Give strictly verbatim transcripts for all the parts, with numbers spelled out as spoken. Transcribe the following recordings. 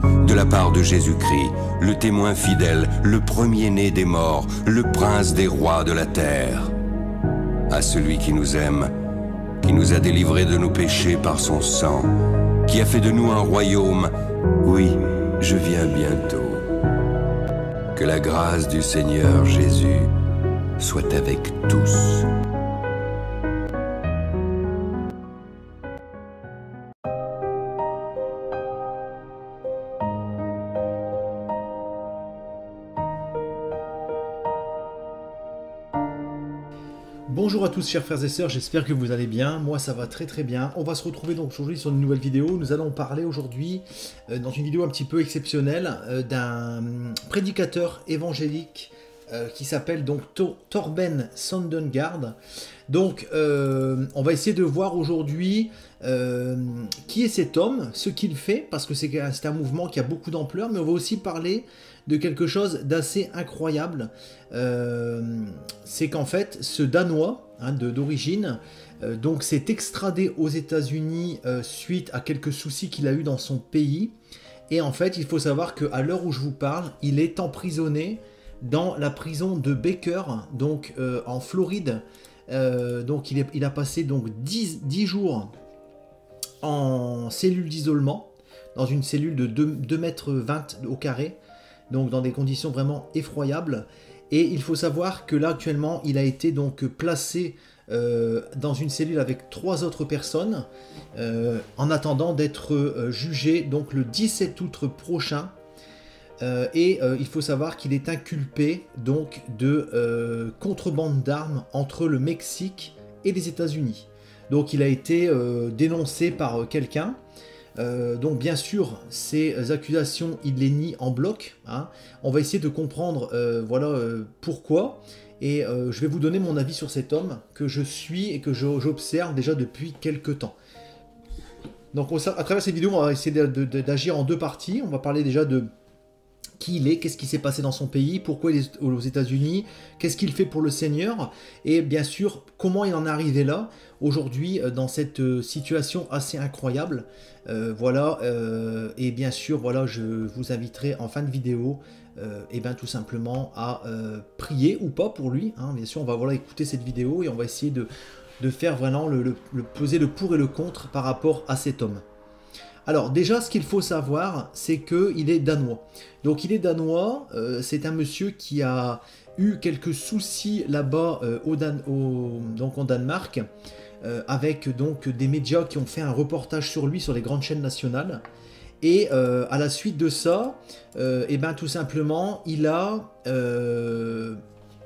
de la part de Jésus-Christ, le témoin fidèle, le premier-né des morts, le prince des rois de la terre. À celui qui nous aime, qui nous a délivrés de nos péchés par son sang, qui a fait de nous un royaume, oui, je viens bientôt. Que la grâce du Seigneur Jésus soit avec tous. Bonjour à tous chers frères et sœurs, j'espère que vous allez bien, moi ça va très très bien. On va se retrouver donc aujourd'hui sur une nouvelle vidéo. Nous allons parler aujourd'hui euh, dans une vidéo un petit peu exceptionnelle euh, d'un prédicateur évangélique euh, qui s'appelle donc Torben Sandengard. Donc euh, on va essayer de voir aujourd'hui euh, qui est cet homme, ce qu'il fait, parce que c'est un mouvement qui a beaucoup d'ampleur, mais on va aussi parler de quelque chose d'assez incroyable. Euh, c'est qu'en fait, ce Danois hein, d'origine, euh, donc s'est extradé aux États-Unis euh, suite à quelques soucis qu'il a eu dans son pays. Et en fait, il faut savoir qu'à l'heure où je vous parle, il est emprisonné dans la prison de Baker, donc euh, en Floride. Euh, donc il, est, il a passé donc dix, dix jours en cellule d'isolement, dans une cellule de deux mètres vingt au carré. Donc dans des conditions vraiment effroyables. Et il faut savoir que là actuellement il a été donc placé euh, dans une cellule avec trois autres personnes euh, en attendant d'être euh, jugé donc le dix-sept août prochain. Euh, et euh, il faut savoir qu'il est inculpé donc de euh, contrebande d'armes entre le Mexique et les États-Unis. Donc il a été euh, dénoncé par euh, quelqu'un. Euh, donc bien sûr, ces accusations, il les nie en bloc. Hein. On va essayer de comprendre euh, voilà, euh, pourquoi. Et euh, je vais vous donner mon avis sur cet homme que je suis et que j'observe déjà depuis quelques temps. Donc à travers cette vidéo, on va essayer d'agir en deux parties. On va parler déjà de qui il est, qu'est-ce qui s'est passé dans son pays, pourquoi il est aux États-Unis, qu'est-ce qu'il fait pour le Seigneur, et bien sûr, comment il en est arrivé là, aujourd'hui, dans cette situation assez incroyable. Euh, voilà, euh, et bien sûr, voilà, je vous inviterai en fin de vidéo, euh, et bien tout simplement à euh, prier ou pas pour lui. Hein. Bien sûr, on va voilà, écouter cette vidéo et on va essayer de, de faire vraiment le, le, le peser le pour et le contre par rapport à cet homme. Alors déjà, ce qu'il faut savoir, c'est qu'il est danois. Donc il est danois, euh, c'est un monsieur qui a eu quelques soucis là-bas euh, au, Dan au, donc en Danemark, euh, avec donc des médias qui ont fait un reportage sur lui sur les grandes chaînes nationales. Et euh, à la suite de ça, euh, et ben tout simplement, il a, euh,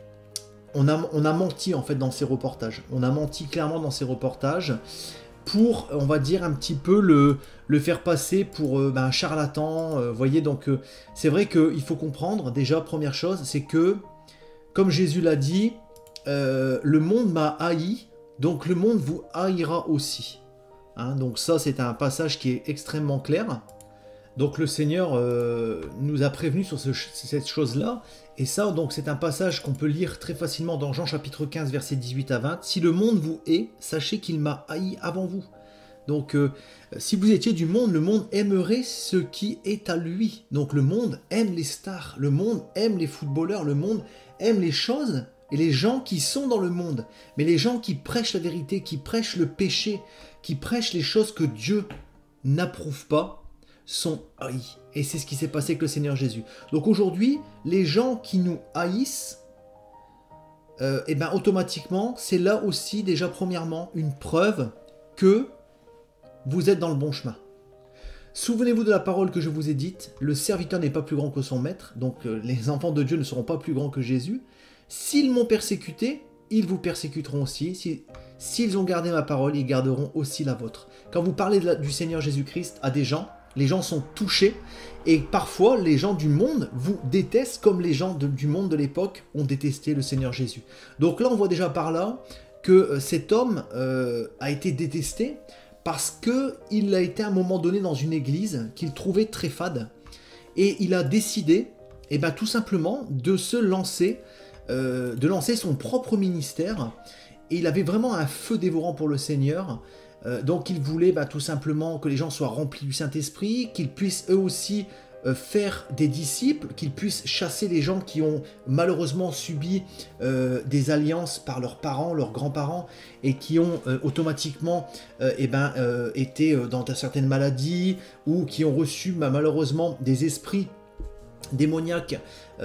on a, on a menti en fait dans ses reportages. On a menti clairement dans ses reportages. Pour, on va dire, un petit peu le, le faire passer pour euh, ben, un charlatan. Vous euh, voyez, donc euh, c'est vrai qu'il faut comprendre, déjà, première chose, c'est que, comme Jésus l'a dit, euh, le monde m'a haï, donc le monde vous haïra aussi. Hein, donc ça, c'est un passage qui est extrêmement clair. Donc le Seigneur euh, nous a prévenus sur ce, cette chose-là. Et ça, donc, c'est un passage qu'on peut lire très facilement dans Jean chapitre quinze, versets dix-huit à vingt. « Si le monde vous hait, sachez qu'il m'a haï avant vous. » Donc, euh, si vous étiez du monde, le monde aimerait ce qui est à lui. Donc, le monde aime les stars, le monde aime les footballeurs, le monde aime les choses et les gens qui sont dans le monde. Mais les gens qui prêchent la vérité, qui prêchent le péché, qui prêchent les choses que Dieu n'approuve pas, sont haïs. Et c'est ce qui s'est passé avec le Seigneur Jésus. Donc aujourd'hui, les gens qui nous haïssent, euh, et ben automatiquement, c'est là aussi déjà premièrement une preuve que vous êtes dans le bon chemin. Souvenez-vous de la parole que je vous ai dite, le serviteur n'est pas plus grand que son maître, donc euh, les enfants de Dieu ne seront pas plus grands que Jésus. S'ils m'ont persécuté, ils vous persécuteront aussi. Si, s'ils ont gardé ma parole, ils garderont aussi la vôtre. Quand vous parlez de la, du Seigneur Jésus-Christ à des gens, les gens sont touchés et parfois les gens du monde vous détestent comme les gens de, du monde de l'époque ont détesté le Seigneur Jésus. Donc là on voit déjà par là que euh, cet homme euh, a été détesté parce qu'il a été à un moment donné dans une église qu'il trouvait très fade et il a décidé eh ben, tout simplement de se lancer, euh, de lancer son propre ministère et il avait vraiment un feu dévorant pour le Seigneur. Euh, donc il voulait bah, tout simplement que les gens soient remplis du Saint-Esprit, qu'ils puissent eux aussi euh, faire des disciples, qu'il puisse chasser les gens qui ont malheureusement subi euh, des alliances par leurs parents, leurs grands-parents, et qui ont euh, automatiquement euh, eh ben, euh, été dans certaines maladies, ou qui ont reçu bah, malheureusement des esprits démoniaques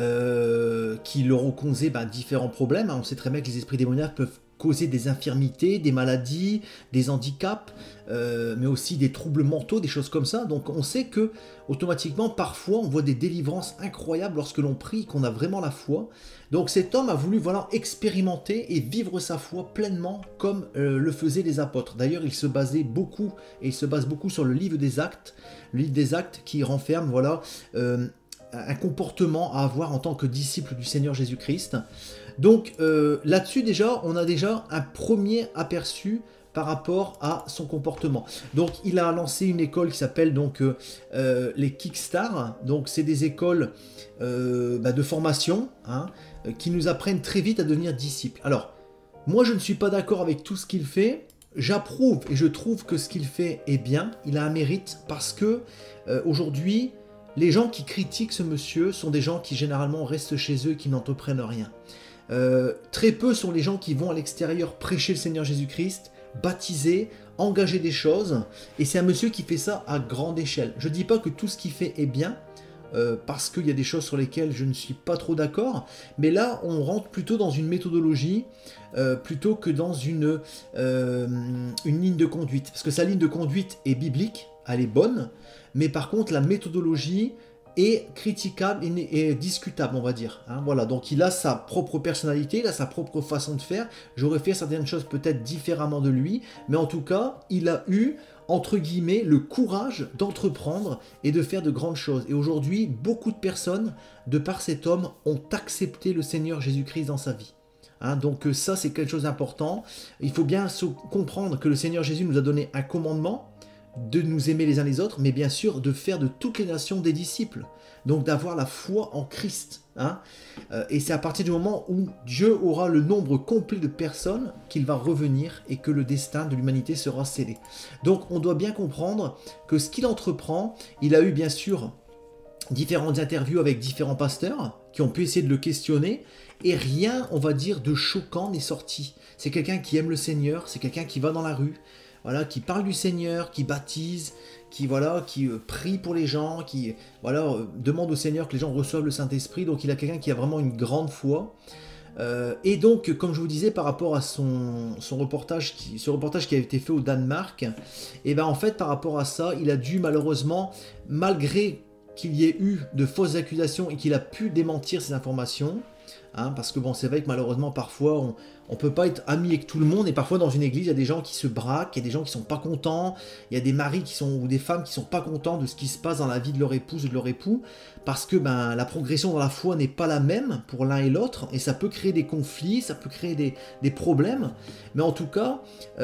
euh, qui leur ont causé bah, différents problèmes. On sait très bien que les esprits démoniaques peuvent causer des infirmités, des maladies, des handicaps, euh, mais aussi des troubles mentaux, des choses comme ça. Donc on sait que automatiquement, parfois, on voit des délivrances incroyables lorsque l'on prie, qu'on a vraiment la foi. Donc cet homme a voulu voilà, expérimenter et vivre sa foi pleinement comme euh, le faisaient les apôtres. D'ailleurs, il se basait beaucoup, et il se base beaucoup sur le livre des Actes, le livre des Actes qui renferme voilà, euh, un comportement à avoir en tant que disciple du Seigneur Jésus-Christ. Donc euh, là-dessus déjà, on a déjà un premier aperçu par rapport à son comportement. Donc il a lancé une école qui s'appelle donc euh, euh, les Kickstar. Donc c'est des écoles euh, bah, de formation hein, qui nous apprennent très vite à devenir disciples. Alors moi je ne suis pas d'accord avec tout ce qu'il fait. J'approuve et je trouve que ce qu'il fait est bien. Il a un mérite parce que euh, aujourd'hui les gens qui critiquent ce monsieur sont des gens qui généralement restent chez eux et qui n'entreprennent rien. Euh, très peu sont les gens qui vont à l'extérieur prêcher le Seigneur Jésus-Christ, baptiser, engager des choses, et c'est un monsieur qui fait ça à grande échelle. Je ne dis pas que tout ce qu'il fait est bien, euh, parce qu'il y a des choses sur lesquelles je ne suis pas trop d'accord, mais là on rentre plutôt dans une méthodologie, euh, plutôt que dans une, euh, une ligne de conduite, parce que sa ligne de conduite est biblique, elle est bonne, mais par contre la méthodologie est critiquable et, et discutable, on va dire. Hein, voilà, donc il a sa propre personnalité, il a sa propre façon de faire. J'aurais fait certaines choses peut-être différemment de lui, mais en tout cas, il a eu, entre guillemets, le courage d'entreprendre et de faire de grandes choses. Et aujourd'hui, beaucoup de personnes, de par cet homme, ont accepté le Seigneur Jésus-Christ dans sa vie. Hein, donc ça, c'est quelque chose d'important. Il faut bien se comprendre que le Seigneur Jésus nous a donné un commandement, de nous aimer les uns les autres, mais bien sûr de faire de toutes les nations des disciples, donc d'avoir la foi en Christ. Hein. Euh, et c'est à partir du moment où Dieu aura le nombre complet de personnes qu'il va revenir et que le destin de l'humanité sera scellé. Donc on doit bien comprendre que ce qu'il entreprend, il a eu bien sûr différentes interviews avec différents pasteurs qui ont pu essayer de le questionner, et rien, on va dire, de choquant n'est sorti. C'est quelqu'un qui aime le Seigneur, c'est quelqu'un qui va dans la rue, voilà, qui parle du Seigneur, qui baptise, qui, voilà, qui euh, prie pour les gens, qui voilà, euh, demande au Seigneur que les gens reçoivent le Saint-Esprit. Donc il a quelqu'un qui a vraiment une grande foi. Euh, et donc, comme je vous disais, par rapport à son, son reportage, qui, ce reportage qui a été fait au Danemark, et ben en fait, par rapport à ça, il a dû malheureusement, malgré qu'il y ait eu de fausses accusations et qu'il a pu démentir ces informations, hein, parce que bon, c'est vrai que malheureusement, parfois, on ne peut pas être ami avec tout le monde, et parfois dans une église, il y a des gens qui se braquent, il y a des gens qui sont pas contents, il y a des maris qui sont, ou des femmes qui sont pas contents de ce qui se passe dans la vie de leur épouse ou de leur époux, parce que ben, la progression dans la foi n'est pas la même pour l'un et l'autre, et ça peut créer des conflits, ça peut créer des, des problèmes, mais en tout cas,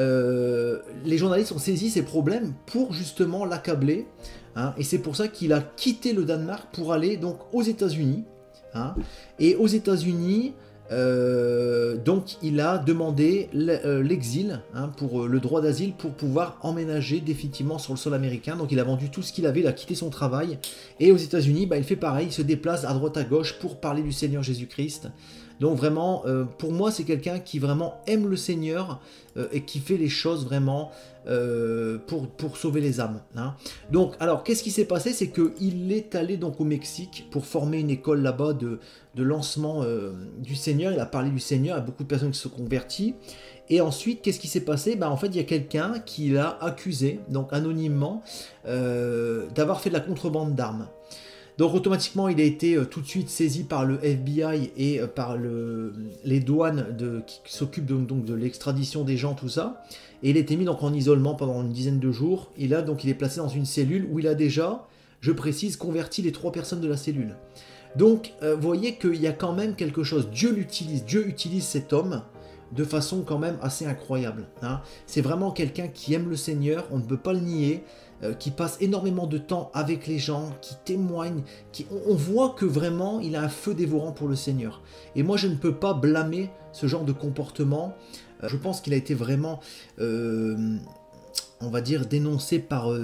euh, les journalistes ont saisi ces problèmes pour justement l'accabler, hein, et c'est pour ça qu'il a quitté le Danemark pour aller donc aux États-Unis. Hein. Et aux États-Unis, euh, donc il a demandé l'exil, hein, pour le droit d'asile, pour pouvoir emménager définitivement sur le sol américain. Donc il a vendu tout ce qu'il avait, il a quitté son travail. Et aux États-Unis, bah, il fait pareil, il se déplace à droite à gauche pour parler du Seigneur Jésus-Christ. Donc vraiment, euh, pour moi, c'est quelqu'un qui vraiment aime le Seigneur euh, et qui fait les choses vraiment euh, pour, pour sauver les âmes. Hein. Donc, alors, qu'est-ce qui s'est passé? C'est qu'il est allé donc au Mexique pour former une école là-bas de, de lancement euh, du Seigneur. Il a parlé du Seigneur, il y a beaucoup de personnes qui se sont converties. Et ensuite, qu'est-ce qui s'est passé? Ben, en fait, il y a quelqu'un qui l'a accusé, donc anonymement, euh, d'avoir fait de la contrebande d'armes. Donc automatiquement, il a été euh, tout de suite saisi par le F B I et euh, par le, les douanes de, qui s'occupent de, donc de l'extradition des gens, tout ça. Et il a été mis donc en isolement pendant une dizaine de jours. Et là, donc, il est placé dans une cellule où il a déjà, je précise, converti les trois personnes de la cellule. Donc, euh, vous voyez qu'il y a quand même quelque chose. Dieu l'utilise. Dieu utilise cet homme de façon quand même assez incroyable. Hein. C'est vraiment quelqu'un qui aime le Seigneur, on ne peut pas le nier, euh, qui passe énormément de temps avec les gens, qui témoigne, qui, on, on voit que vraiment il a un feu dévorant pour le Seigneur. Et moi je ne peux pas blâmer ce genre de comportement. Euh, je pense qu'il a été vraiment, euh, on va dire, dénoncé par, euh,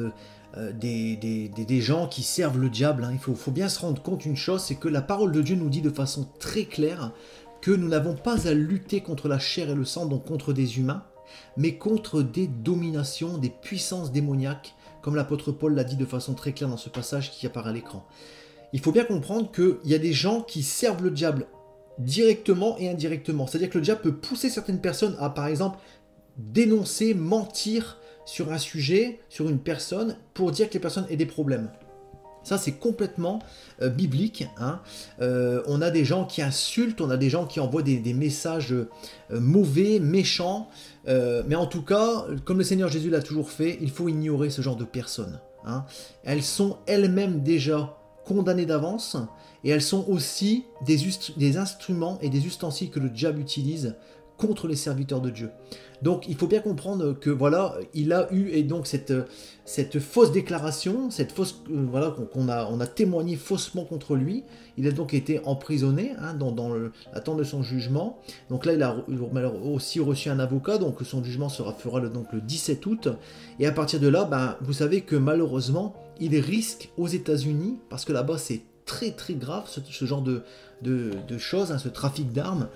euh, des, des, des, des gens qui servent le diable. Hein. Il faut, faut bien se rendre compte une chose, c'est que la parole de Dieu nous dit de façon très claire que nous n'avons pas à lutter contre la chair et le sang, donc contre des humains, mais contre des dominations, des puissances démoniaques, comme l'apôtre Paul l'a dit de façon très claire dans ce passage qui apparaît à l'écran. Il faut bien comprendre qu'il y a des gens qui servent le diable directement et indirectement. C'est-à-dire que le diable peut pousser certaines personnes à, par exemple, dénoncer, mentir sur un sujet, sur une personne, pour dire que les personnes aient des problèmes. Ça, c'est complètement euh, biblique. Hein. Euh, on a des gens qui insultent, on a des gens qui envoient des, des messages euh, mauvais, méchants. Euh, mais en tout cas, comme le Seigneur Jésus l'a toujours fait, il faut ignorer ce genre de personnes. Hein. Elles sont elles-mêmes déjà condamnées d'avance, et elles sont aussi des, des instruments et des ustensiles que le diable utilise contre les serviteurs de Dieu. Donc il faut bien comprendre que voilà, il a eu et donc cette, cette fausse déclaration, cette fausse euh, voilà qu'on a on a témoigné faussement contre lui. Il a donc été emprisonné hein, dans, dans l'attente de son jugement. Donc là il a aussi reçu un avocat, donc son jugement sera fera le, donc le dix-sept août. Et à partir de là, ben vous savez que malheureusement il risque aux États-Unis, parce que là-bas c'est très très grave ce, ce genre de, de, de choses, hein, ce trafic d'armes.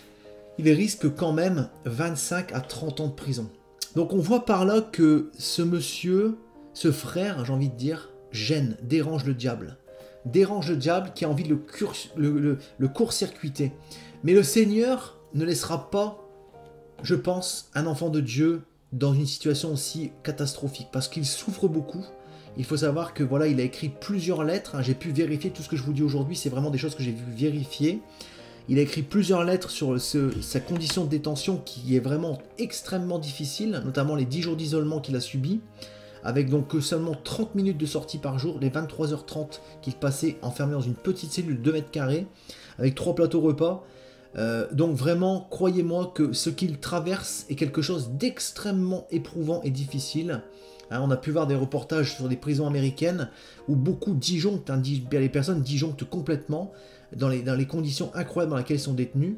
Il risque quand même vingt-cinq à trente ans de prison. Donc on voit par là que ce monsieur, ce frère, j'ai envie de dire, gêne, dérange le diable. Dérange le diable qui a envie de le, le, le, le court-circuiter. Mais le Seigneur ne laissera pas, je pense, un enfant de Dieu dans une situation aussi catastrophique, parce qu'il souffre beaucoup. Il faut savoir que voilà, il a écrit plusieurs lettres. Hein, j'ai pu vérifier tout ce que je vous dis aujourd'hui, c'est vraiment des choses que j'ai vu vérifier. Il a écrit plusieurs lettres sur ce, sa condition de détention qui est vraiment extrêmement difficile, notamment les dix jours d'isolement qu'il a subi, avec donc seulement trente minutes de sortie par jour, les vingt-trois heures trente qu'il passait enfermé dans une petite cellule de deux mètres carrés, avec trois plateaux repas. Euh, donc vraiment, croyez-moi que ce qu'il traverse est quelque chose d'extrêmement éprouvant et difficile. Hein, on a pu voir des reportages sur des prisons américaines où beaucoup disjonctent, hein, les personnes disjonctent complètement dans les, dans les conditions incroyables dans lesquelles ils sont détenus.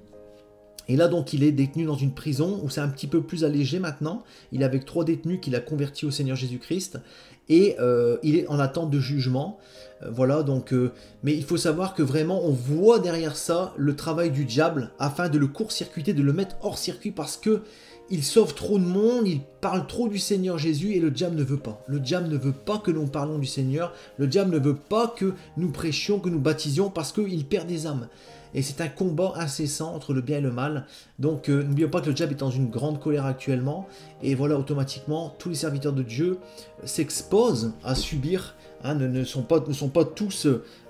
Et là donc il est détenu dans une prison où c'est un petit peu plus allégé maintenant. Il est avec trois détenus qu'il a convertis au Seigneur Jésus-Christ et euh, il est en attente de jugement. Euh, voilà donc, euh, mais il faut savoir que vraiment on voit derrière ça le travail du diable afin de le court-circuiter, de le mettre hors circuit parce que il sauve trop de monde, il parle trop du Seigneur Jésus et le diable ne veut pas. Le diable ne veut pas que nous parlions du Seigneur, le diable ne veut pas que nous prêchions, que nous baptisions parce qu'il perd des âmes. Et c'est un combat incessant entre le bien et le mal. Donc euh, n'oublions pas que le diable est dans une grande colère actuellement. Et voilà, automatiquement, tous les serviteurs de Dieu s'exposent à subir, hein, ne, ne, sont pas, ne sont pas tous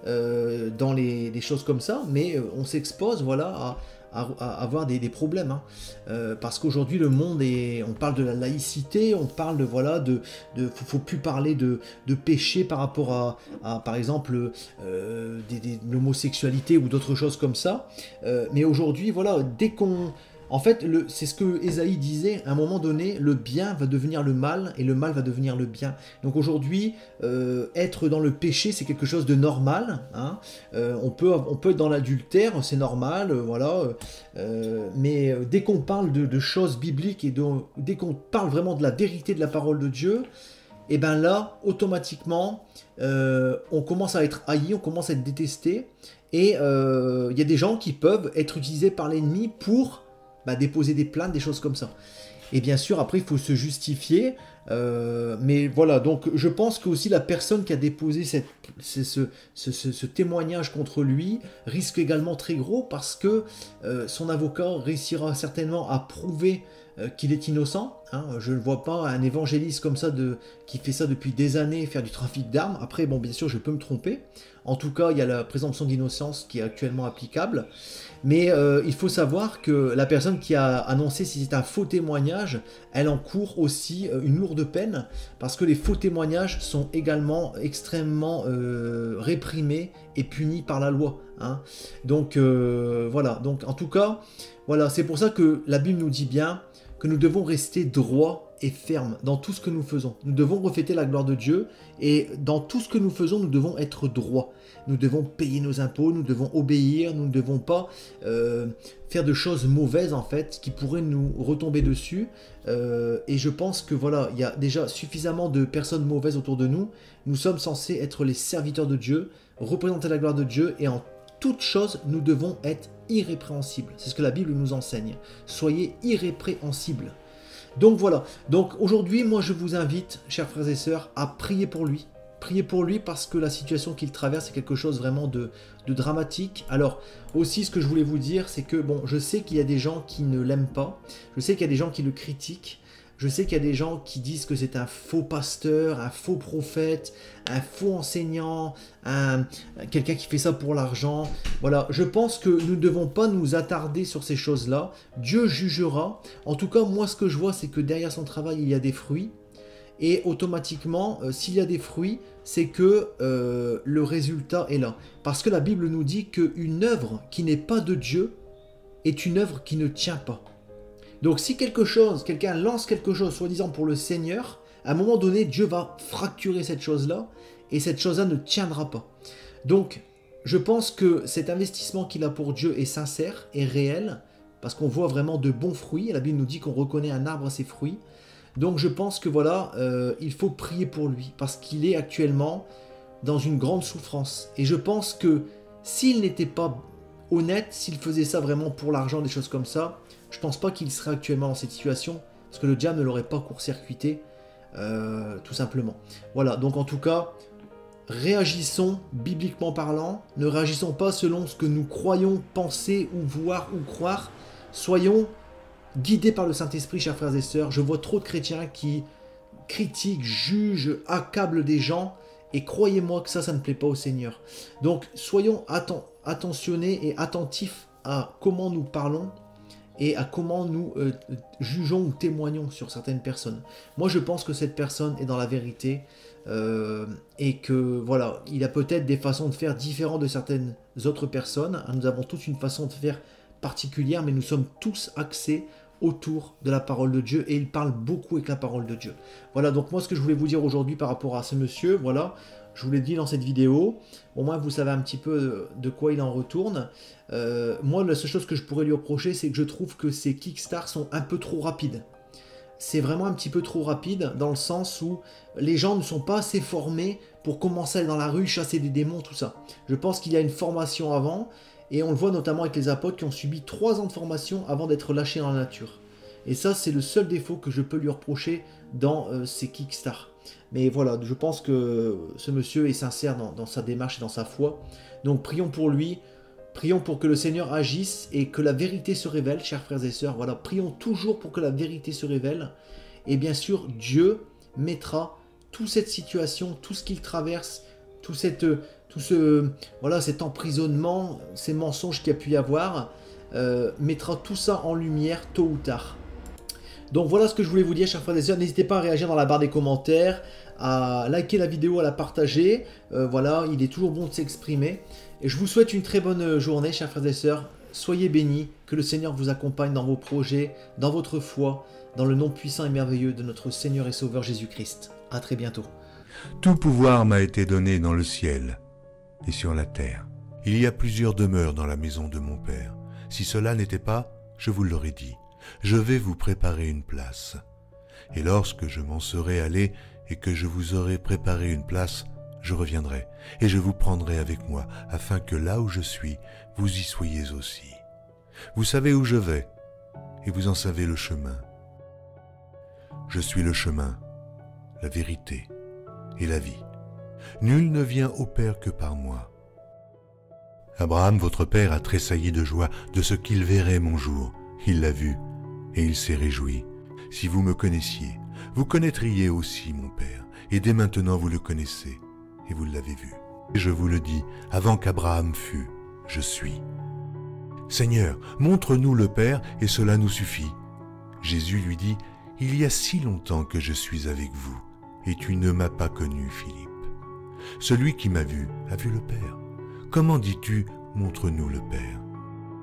euh, dans les, les choses comme ça, mais euh, on s'expose voilà, à... À, à avoir des, des problèmes hein. euh, parce qu'aujourd'hui le monde est, on parle de la laïcité, on parle de voilà de, de faut, faut plus parler de, de péché par rapport à, à par exemple euh, des, des, l'homosexualité ou d'autres choses comme ça, euh, mais aujourd'hui voilà, dès qu'on en fait, c'est ce que Ésaïe disait, à un moment donné, le bien va devenir le mal et le mal va devenir le bien. Donc aujourd'hui, euh, être dans le péché, c'est quelque chose de normal. Hein. Euh, on, peut, on peut être dans l'adultère, c'est normal, euh, voilà. Euh, mais dès qu'on parle de, de choses bibliques et de, dès qu'on parle vraiment de la vérité de la parole de Dieu, et bien là, automatiquement, euh, on commence à être haï, on commence à être détesté. Et il euh, y a des gens qui peuvent être utilisés par l'ennemi pour... Bah, déposer des plaintes, des choses comme ça. Et bien sûr, après, il faut se justifier. Euh, mais voilà, donc je pense que aussi la personne qui a déposé cette, ce, ce, ce, ce témoignage contre lui risque également très gros parce que euh, son avocat réussira certainement à prouver euh, qu'il est innocent. Hein. Je ne vois pas un évangéliste comme ça de, qui fait ça depuis des années faire du trafic d'armes. Après, bon, bien sûr, je peux me tromper. En tout cas, il y a la présomption d'innocence qui est actuellement applicable. Mais euh, il faut savoir que la personne qui a annoncé si c'est un faux témoignage, elle encourt aussi une lourde peine parce que les faux témoignages sont également extrêmement euh, réprimés et punis par la loi. Hein. Donc euh, voilà, donc en tout cas, voilà, c'est pour ça que la Bible nous dit bien que nous devons rester droits et ferme dans tout ce que nous faisons. Nous devons refléter la gloire de Dieu et dans tout ce que nous faisons, nous devons être droits. Nous devons payer nos impôts, nous devons obéir, nous ne devons pas euh, faire de choses mauvaises en fait qui pourraient nous retomber dessus. Euh, et je pense que voilà, il y a déjà suffisamment de personnes mauvaises autour de nous. Nous sommes censés être les serviteurs de Dieu, représenter la gloire de Dieu et en toute chose, nous devons être irrépréhensibles. C'est ce que la Bible nous enseigne. Soyez irrépréhensibles. Donc voilà. Donc aujourd'hui, moi je vous invite, chers frères et sœurs, à prier pour lui. Priez pour lui parce que la situation qu'il traverse est quelque chose vraiment de, de dramatique. Alors aussi ce que je voulais vous dire, c'est que bon, je sais qu'il y a des gens qui ne l'aiment pas. Je sais qu'il y a des gens qui le critiquent. Je sais qu'il y a des gens qui disent que c'est un faux pasteur, un faux prophète, un faux enseignant, un, quelqu'un qui fait ça pour l'argent. Voilà, je pense que nous ne devons pas nous attarder sur ces choses-là. Dieu jugera. En tout cas, moi, ce que je vois, c'est que derrière son travail, il y a des fruits. Et automatiquement, euh, s'il y a des fruits, c'est que euh, le résultat est là. Parce que la Bible nous dit qu'une œuvre qui n'est pas de Dieu est une œuvre qui ne tient pas. Donc si quelque chose, quelqu'un lance quelque chose, soi-disant pour le Seigneur, à un moment donné, Dieu va fracturer cette chose-là, et cette chose-là ne tiendra pas. Donc, je pense que cet investissement qu'il a pour Dieu est sincère, et réel, parce qu'on voit vraiment de bons fruits. La Bible nous dit qu'on reconnaît un arbre à ses fruits. Donc je pense que voilà, euh, il faut prier pour lui, parce qu'il est actuellement dans une grande souffrance. Et je pense que s'il n'était pas honnête, s'il faisait ça vraiment pour l'argent, des choses comme ça, je pense pas qu'il serait actuellement dans cette situation, parce que le diable ne l'aurait pas court-circuité, euh, tout simplement. Voilà, donc en tout cas, réagissons bibliquement parlant, ne réagissons pas selon ce que nous croyons, penser ou voir ou croire, soyons guidés par le Saint-Esprit, chers frères et sœurs. Je vois trop de chrétiens qui critiquent, jugent, accablent des gens, et croyez-moi que ça, ça ne plaît pas au Seigneur. Donc soyons atten- attentionnés et attentifs à comment nous parlons, et à comment nous euh, jugeons ou témoignons sur certaines personnes. Moi, je pense que cette personne est dans la vérité euh, et que, voilà, il a peut-être des façons de faire différentes de certaines autres personnes. Nous avons tous une façon de faire particulière, mais nous sommes tous axés autour de la parole de Dieu et il parle beaucoup avec la parole de Dieu. Voilà, donc moi, ce que je voulais vous dire aujourd'hui par rapport à ce monsieur, voilà, je vous l'ai dit dans cette vidéo, au moins vous savez un petit peu de quoi il en retourne. Euh, moi, la seule chose que je pourrais lui reprocher, c'est que je trouve que ces Kickstarts sont un peu trop rapides. C'est vraiment un petit peu trop rapide, dans le sens où les gens ne sont pas assez formés pour commencer à aller dans la rue, chasser des démons, tout ça. Je pense qu'il y a une formation avant, et on le voit notamment avec les apôtres qui ont subi trois ans de formation avant d'être lâchés dans la nature. Et ça, c'est le seul défaut que je peux lui reprocher dans euh, ces Kickstarts. Mais voilà, je pense que ce monsieur est sincère dans, dans sa démarche et dans sa foi. Donc prions pour lui, prions pour que le Seigneur agisse et que la vérité se révèle, chers frères et sœurs. Voilà, prions toujours pour que la vérité se révèle. Et bien sûr, Dieu mettra toute cette situation, tout ce qu'il traverse, tout, cette, tout ce, voilà, cet emprisonnement, ces mensonges qu'il y a pu y avoir, euh, mettra tout ça en lumière tôt ou tard. Donc voilà ce que je voulais vous dire, chers frères et sœurs. N'hésitez pas à réagir dans la barre des commentaires, à liker la vidéo, à la partager. Euh, voilà, il est toujours bon de s'exprimer. Et je vous souhaite une très bonne journée, chers frères et sœurs. Soyez bénis, que le Seigneur vous accompagne dans vos projets, dans votre foi, dans le nom puissant et merveilleux de notre Seigneur et Sauveur Jésus-Christ. À très bientôt. Tout pouvoir m'a été donné dans le ciel et sur la terre. Il y a plusieurs demeures dans la maison de mon Père. Si cela n'était pas, je vous l'aurais dit. Je vais vous préparer une place. Et lorsque je m'en serai allé et que je vous aurai préparé une place, je reviendrai et je vous prendrai avec moi, afin que là où je suis, vous y soyez aussi. Vous savez où je vais, et vous en savez le chemin. Je suis le chemin, la vérité et la vie. Nul ne vient au Père que par moi. Abraham, votre père, a tressailli de joie de ce qu'il verrait mon jour. Il l'a vu, et il s'est réjoui. Si vous me connaissiez, vous connaîtriez aussi mon Père, et dès maintenant vous le connaissez, et vous l'avez vu. Et je vous le dis, avant qu'Abraham fût, je suis. Seigneur, montre-nous le Père, et cela nous suffit. Jésus lui dit, il y a si longtemps que je suis avec vous, et tu ne m'as pas connu, Philippe. Celui qui m'a vu a vu le Père. Comment dis-tu, montre-nous le Père?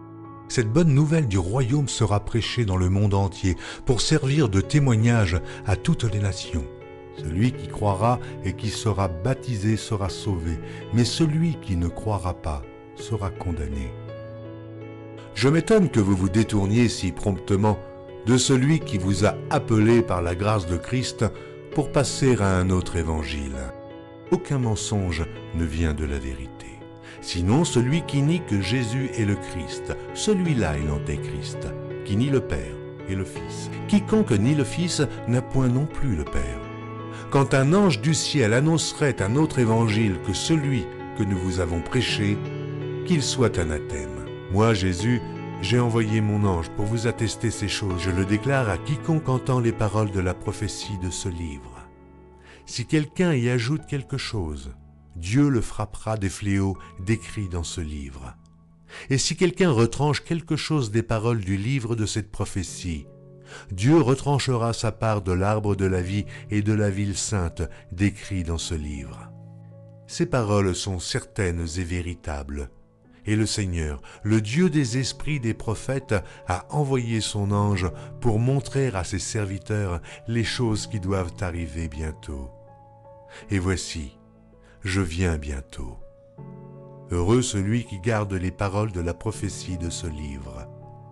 Cette bonne nouvelle du royaume sera prêchée dans le monde entier pour servir de témoignage à toutes les nations. Celui qui croira et qui sera baptisé sera sauvé, mais celui qui ne croira pas sera condamné. Je m'étonne que vous vous détourniez si promptement de celui qui vous a appelé par la grâce de Christ pour passer à un autre évangile. Aucun mensonge ne vient de la vérité. Sinon celui qui nie que Jésus est le Christ, celui-là est l'antéchrist, qui nie le Père et le Fils. Quiconque nie le Fils n'a point non plus le Père. Quand un ange du ciel annoncerait un autre évangile que celui que nous vous avons prêché, qu'il soit anathème. Moi, Jésus, j'ai envoyé mon ange pour vous attester ces choses. Je le déclare à quiconque entend les paroles de la prophétie de ce livre. Si quelqu'un y ajoute quelque chose, Dieu le frappera des fléaux décrits dans ce livre. Et si quelqu'un retranche quelque chose des paroles du livre de cette prophétie, Dieu retranchera sa part de l'arbre de la vie et de la ville sainte décrits dans ce livre. Ces paroles sont certaines et véritables. Et le Seigneur, le Dieu des esprits des prophètes, a envoyé son ange pour montrer à ses serviteurs les choses qui doivent arriver bientôt. Et voici, je viens bientôt. Heureux celui qui garde les paroles de la prophétie de ce livre.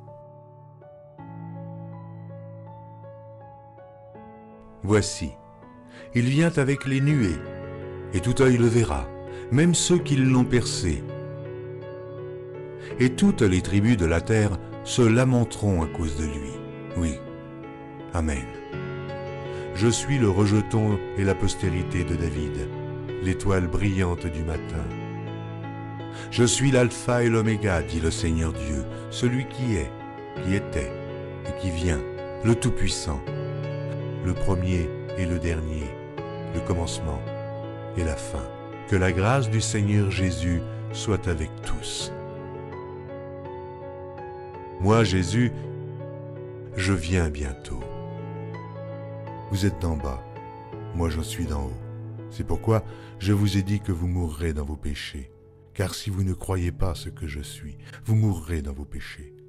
Voici, il vient avec les nuées, et tout œil le verra, même ceux qui l'ont percé. Et toutes les tribus de la terre se lamenteront à cause de lui. Oui, Amen. Je suis le rejeton et la postérité de David, l'étoile brillante du matin. Je suis l'alpha et l'oméga, dit le Seigneur Dieu, celui qui est, qui était et qui vient, le Tout-Puissant, le premier et le dernier, le commencement et la fin. Que la grâce du Seigneur Jésus soit avec tous. Moi, Jésus, je viens bientôt. Vous êtes d'en bas, moi j'en suis d'en haut. C'est pourquoi je vous ai dit que vous mourrez dans vos péchés. Car si vous ne croyez pas ce que je suis, vous mourrez dans vos péchés.